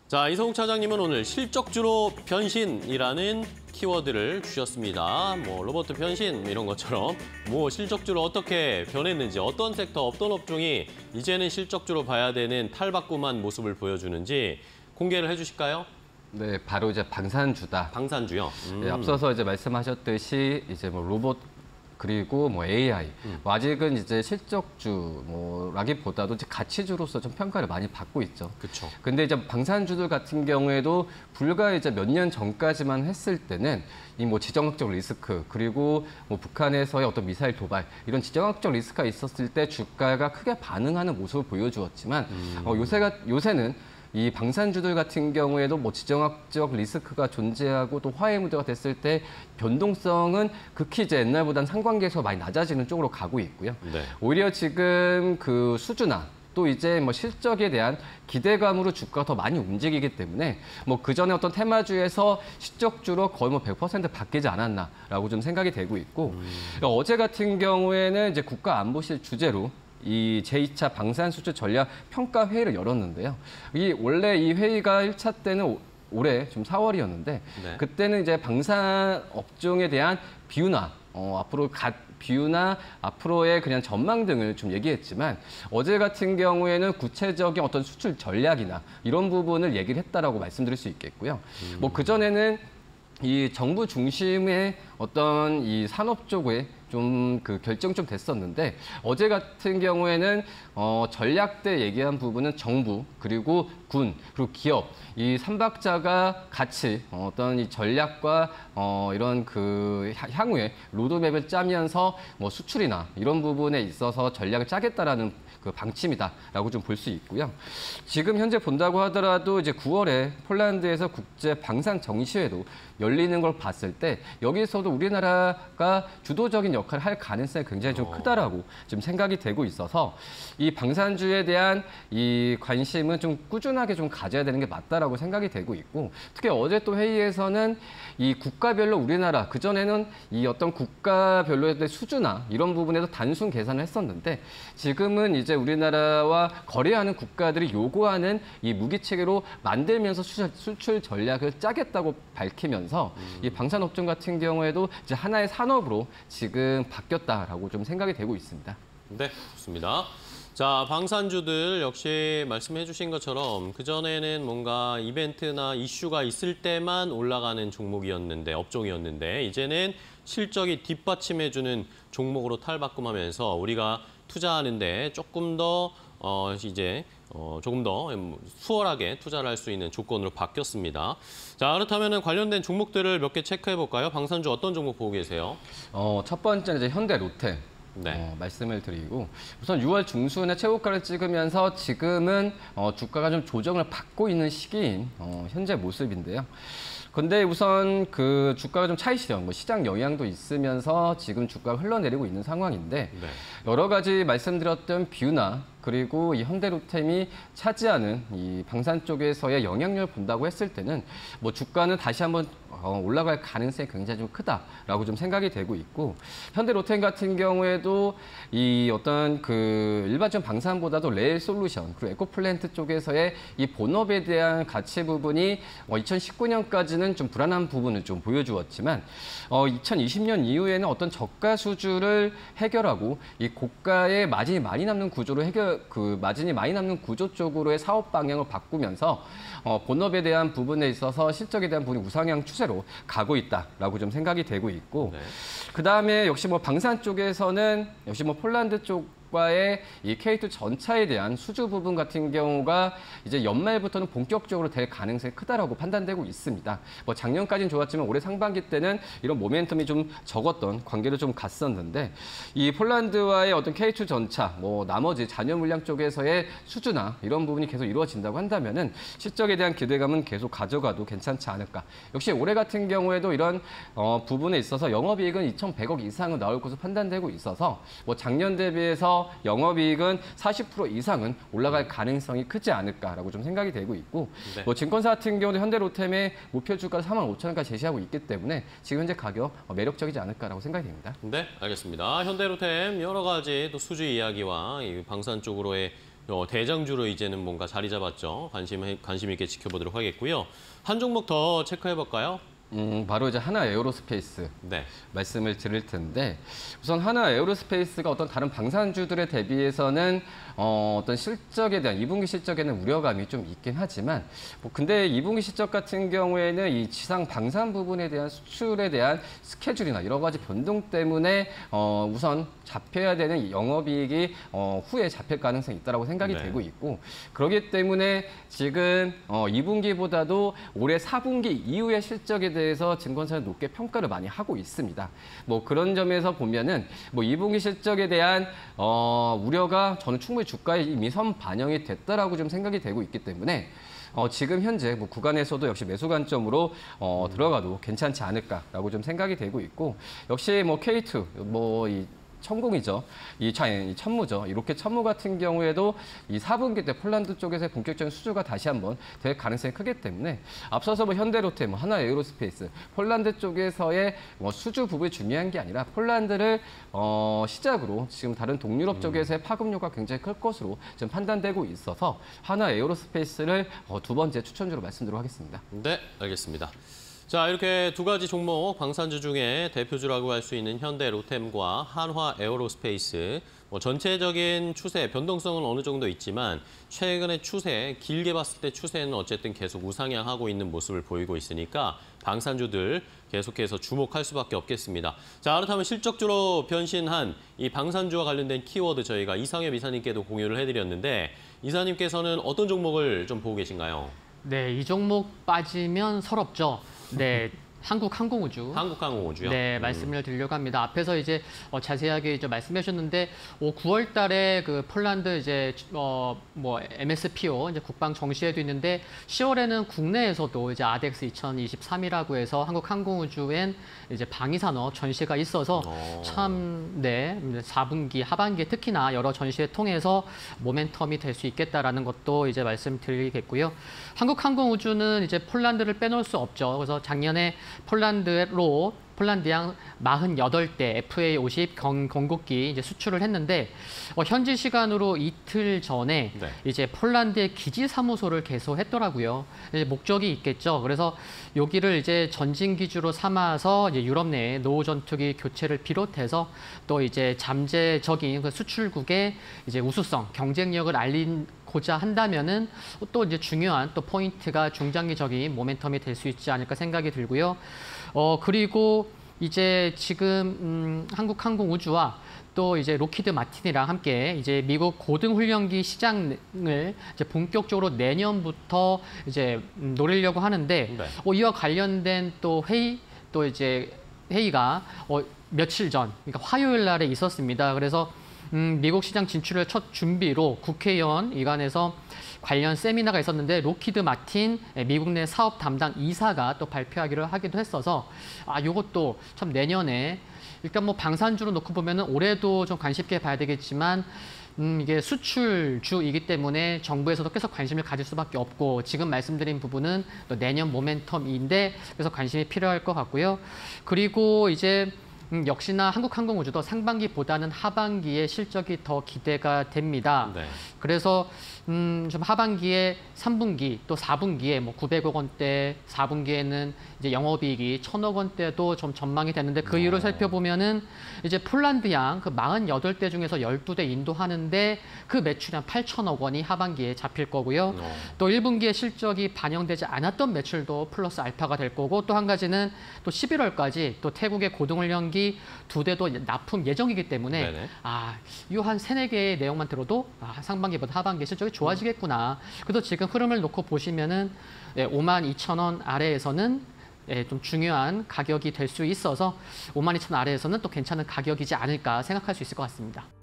자, 이성욱 차장님은 오늘 실적주로 변신이라는 키워드를 주셨습니다. 뭐 로봇 변신 이런 것처럼 뭐 실적주로 어떻게 변했는지, 어떤 섹터, 어떤 업종이 이제는 실적주로 봐야 되는 탈바꿈한 모습을 보여주는지 공개를 해주실까요? 네, 바로 이제 방산주다. 방산주요. 네, 앞서서 이제 말씀하셨듯이 이제 뭐 로봇 그리고 뭐 AI, 뭐 아직은 이제 실적주 뭐라기보다도 이제 가치주로서 좀 평가를 많이 받고 있죠. 그렇죠. 근데 이제 방산주들 같은 경우에도 불과 이제 몇 년 전까지만 했을 때는 이 뭐 지정학적 리스크 그리고 뭐 북한에서의 어떤 미사일 도발 이런 지정학적 리스크가 있었을 때 주가가 크게 반응하는 모습을 보여주었지만 요새는 이 방산주들 같은 경우에도 뭐 지정학적 리스크가 존재하고 또 화해 무대가 됐을 때 변동성은 극히 이제 옛날보다는 상관계에서 많이 낮아지는 쪽으로 가고 있고요. 네. 오히려 지금 그 수주나 또 이제 뭐 실적에 대한 기대감으로 주가가 더 많이 움직이기 때문에 뭐 그전에 어떤 테마주에서 실적주로 거의 뭐 100% 바뀌지 않았나라고 좀 생각이 되고 있고 어제 같은 경우에는 이제 국가안보실 주재로 이 제2차 방산수주 전략 평가 회의를 열었는데요. 원래 이 회의가 1차 때는 올해 좀 4월이었는데 네. 그때는 이제 방산 업종에 대한 비유나 비유나 앞으로의 그냥 전망 등을 좀 얘기했지만 어제 같은 경우에는 구체적인 어떤 수출 전략이나 이런 부분을 얘기를 했다라고 말씀드릴 수 있겠고요. 뭐 그전에는 이 정부 중심의 어떤 이 산업 쪽에 좀 그 결정 좀 됐었는데 어제 같은 경우에는 전략 때 얘기한 부분은 정부 그리고 군 그리고 기업 이 삼박자가 같이 어떤 이 전략과 이런 그 향후에 로드맵을 짜면서 뭐 수출이나 이런 부분에 있어서 전략을 짜겠다라는 그 방침이다라고 좀 볼 수 있고요. 지금 현재 본다고 하더라도 이제 9월에 폴란드에서 국제 방산 정시회도 열리는 걸 봤을 때 여기서도 우리나라가 주도적인 역할을 할 가능성이 굉장히 좀 크다라고 지금 생각이 되고 있어서 이 방산주에 대한 이 관심은 좀 꾸준하게 좀 가져야 되는 게 맞다라고 생각이 되고 있고 특히 어제 또 회의에서는 이 국가별로 우리나라 그전에는 이 어떤 국가별로의 수주나 이런 부분에서 단순 계산을 했었는데 지금은 이제 우리나라와 거래하는 국가들이 요구하는 이 무기 체계로 만들면서 수출 전략을 짜겠다고 밝히면서 이 방산업종 같은 경우에도 이제 하나의 산업으로 지금 바뀌었다라고 좀 생각이 되고 있습니다. 네, 좋습니다. 자, 방산주들 역시 말씀해 주신 것처럼 그전에는 뭔가 이벤트나 이슈가 있을 때만 올라가는 종목이었는데, 업종이었는데 이제는 실적이 뒷받침해주는 종목으로 탈바꿈하면서 우리가 투자하는데 조금 더 조금 더 수월하게 투자를 할 수 있는 조건으로 바뀌었습니다. 자, 그렇다면 관련된 종목들을 몇 개 체크해 볼까요? 방산주 어떤 종목 보고 계세요? 첫 번째는 이제 현대 롯데. 네. 말씀을 드리고 우선 6월 중순에 최고가를 찍으면서 지금은 주가가 좀 조정을 받고 있는 시기인 현재 모습인데요. 근데 우선 그 주가가 좀 차익실현, 뭐 시장 영향도 있으면서 지금 주가가 흘러내리고 있는 상황인데 네. 여러 가지 말씀드렸던 뷰나 그리고 이 현대로템이 차지하는 이 방산 쪽에서의 영향력을 본다고 했을 때는 뭐 주가는 다시 한번 올라갈 가능성이 굉장히 좀 크다라고 좀 생각이 되고 있고 현대로템 같은 경우에도 이 어떤 그 일반적 방산보다도 레일 솔루션 그리고 에코플랜트 쪽에서의 이 본업에 대한 가치 부분이 2019년까지는 좀 불안한 부분을 좀 보여주었지만 2020년 이후에는 어떤 저가 수주를 해결하고 이 고가의 마진이 많이 남는 구조로 마진이 많이 남는 구조 쪽으로의 사업 방향을 바꾸면서 본업에 대한 부분에 있어서 실적에 대한 부분이 우상향 추세로 가고 있다라고 좀 생각이 되고 있고 네. 그다음에 역시 뭐 방산 쪽에서는 역시 뭐 폴란드 쪽과의 이 K2 전차에 대한 수주 부분 같은 경우가 이제 연말부터는 본격적으로 될 가능성이 크다라고 판단되고 있습니다. 뭐 작년까지는 좋았지만 올해 상반기 때는 이런 모멘텀이 좀 적었던 관계로 좀 갔었는데 이 폴란드와의 어떤 K2 전차, 뭐 나머지 잔여 물량 쪽에서의 수주나 이런 부분이 계속 이루어진다고 한다면은 실적에 대한 기대감은 계속 가져가도 괜찮지 않을까. 역시 올해 같은 경우에도 이런 부분에 있어서 영업이익은 2,100억 이상은 나올 것으로 판단되고 있어서 뭐 작년 대비해서 영업이익은 40% 이상은 올라갈 가능성이 크지 않을까라고 좀 생각이 되고 있고 네. 뭐 증권사 같은 경우도 현대로템의 목표 주가 45,000원까지 제시하고 있기 때문에 지금 현재 가격 매력적이지 않을까라고 생각이 됩니다. 네, 알겠습니다. 현대로템 여러 가지 또 수주 이야기와 이 방산 쪽으로의 대장주로 이제는 뭔가 자리 잡았죠. 관심 있게 지켜보도록 하겠고요. 한 종목 더 체크해 볼까요? 바로 이제 하나 에어로스페이스 네. 말씀을 드릴 텐데 우선 하나 에어로스페이스가 어떤 다른 방산주들에 대비해서는 어떤 실적에 대한 2분기 실적에는 우려감이 좀 있긴 하지만 근데 2분기 실적 같은 경우에는 이 지상 방산 부분에 대한 수출에 대한 스케줄이나 여러 가지 변동 때문에 우선 잡혀야 되는 영업이익이 후에 잡힐 가능성이 있다고 생각이 네. 되고 있고 그렇기 때문에 지금 2분기보다도 올해 4분기 이후의 실적에 대해서 증권사는 높게 평가를 많이 하고 있습니다. 뭐 그런 점에서 보면은 뭐 2분기 실적에 대한 우려가 저는 충분히 주가에 이미 선반영이 됐다라고 좀 생각이 되고 있기 때문에 지금 현재 뭐 구간에서도 역시 매수 관점으로 들어가도 괜찮지 않을까라고 좀 생각이 되고 있고 역시 뭐 K2 이 천공이죠. 이 천무죠. 이렇게 천무 같은 경우에도 이 4분기 때 폴란드 쪽에서의 본격적인 수주가 다시 한번 될 가능성이 크기 때문에 앞서서 뭐 현대로테, 하나 에어로스페이스, 폴란드 쪽에서의 수주 부분이 중요한 게 아니라 폴란드를 시작으로 지금 다른 동유럽 쪽에서의 파급력가 굉장히 클 것으로 지금 판단되고 있어서 하나 에어로스페이스를 두 번째 추천주로 말씀드리도록 하겠습니다. 네, 알겠습니다. 자, 이렇게 두 가지 종목, 방산주 중에 대표주라고 할 수 있는 현대 로템과 한화 에어로스페이스, 전체적인 추세, 변동성은 어느 정도 있지만 최근의 추세, 길게 봤을 때 추세는 어쨌든 계속 우상향하고 있는 모습을 보이고 있으니까 방산주들 계속해서 주목할 수밖에 없겠습니다. 자, 그렇다면 실적주로 변신한 이 방산주와 관련된 키워드 저희가 이상엽 이사님께도 공유를 해드렸는데 이사님께서는 어떤 종목을 좀 보고 계신가요? 네, 이 종목 빠지면 서럽죠. 네, 한국항공우주. 한국항공우주요? 네, 말씀을 드리려고 합니다. 앞에서 이제 자세하게 이제 말씀해 주셨는데 9월 달에 그 폴란드 이제 MSPO 이제 국방 정시회도 있는데 10월에는 국내에서도 이제 아덱스 2023이라고 해서 한국항공우주엔 이제 방위산업 전시가 있어서 참 4분기 하반기에 특히나 여러 전시회 통해서 모멘텀이 될 수 있겠다라는 것도 이제 말씀드리겠고요. 한국항공우주는 이제 폴란드를 빼놓을 수 없죠. 그래서 작년에 폴란드양 48대 FA50 건국기 이제 수출을 했는데 현지 시간으로 이틀 전에 네. 이제 폴란드의 기지 사무소를 개소했더라고요. 이제 목적이 있겠죠. 그래서 여기를 이제 전진 기주로 삼아서 이제 유럽 내 노후 전투기 교체를 비롯해서 또 이제 잠재적인 그 수출국의 이제 우수성, 경쟁력을 알리고자 한다면은 또 이제 중요한 또 포인트가 중장기적인 모멘텀이 될 수 있지 않을까 생각이 들고요. 그리고 이제 지금 한국항공우주와 또 이제 로키드 마틴이랑 함께 이제 미국 고등훈련기 시장을 이제 본격적으로 내년부터 이제 노리려고 하는데 네. 이와 관련된 또 회의가 며칠 전, 그러니까 화요일 날에 있었습니다. 그래서 미국 시장 진출을 첫 준비로 국회의원 일관에서 관련 세미나가 있었는데 로키드 마틴 미국 내 사업 담당 이사가 또 발표하기로 하기도 했어서 이것도 참 내년에 일단 뭐 방산주로 놓고 보면은 올해도 좀 관심 있게 봐야 되겠지만 이게 수출주이기 때문에 정부에서도 계속 관심을 가질 수밖에 없고 지금 말씀드린 부분은 또 내년 모멘텀인데 그래서 관심이 필요할 것 같고요. 그리고 이제 역시나 한국항공우주도 상반기보다는 하반기에 실적이 더 기대가 됩니다. 네. 그래서 좀 하반기에 3분기 또 4분기에 900억 원대, 4분기에는 이제 영업이익이 1,000억 원대도 좀 전망이 되는데 그 이유를 살펴보면은 이제 폴란드양 그 48대 중에서 12대 인도하는데 그 매출이 한 8,000억 원이 하반기에 잡힐 거고요. 또 1분기에 실적이 반영되지 않았던 매출도 플러스 알파가 될 거고 또 한 가지는 또 11월까지 또 태국의 고등훈련기 2대도 납품 예정이기 때문에 이 한 3-4개의 내용만 들어도 상반기보다 하반기 실적이 좋아지겠구나. 그래서 지금 흐름을 놓고 보시면은 52,000원 아래에서는 좀 중요한 가격이 될 수 있어서 52,000원 아래에서는 또 괜찮은 가격이지 않을까 생각할 수 있을 것 같습니다.